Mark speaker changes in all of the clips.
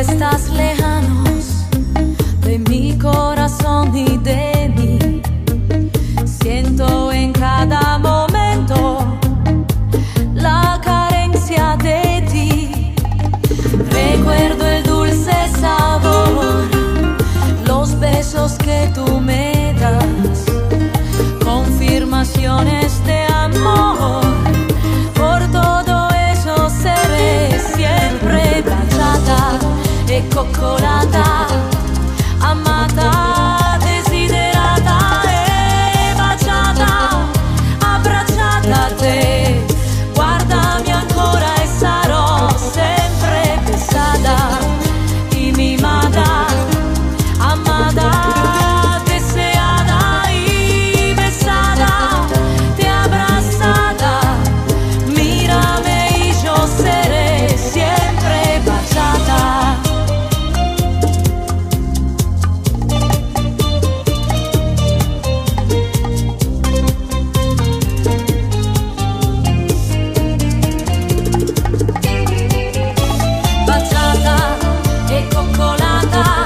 Speaker 1: estás lejanos de mi corazón y de mí. Siento en cada momento la carencia de ti. Recuerdo el dulce sabor, los besos que tú me das, confirmaciones de amor. Por todo eso seré siempre baciata e coccolata, amata, desiderata e baciata, abbracciata a te. Guardami ancora e sarò sempre pesada y mimada, amada, deseada y besada, te abrazada. Mírame y yo seré siempre baciata. Baciata e coccolata,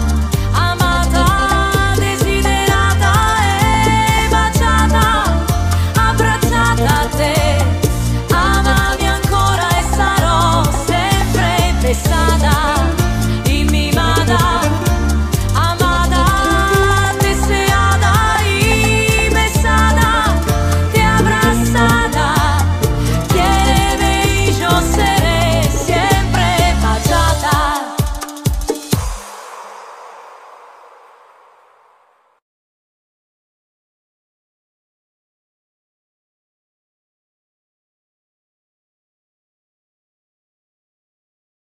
Speaker 1: amata, desiderata e baciata, abbracciata a te. Amami ancora e sarò sempre pesata.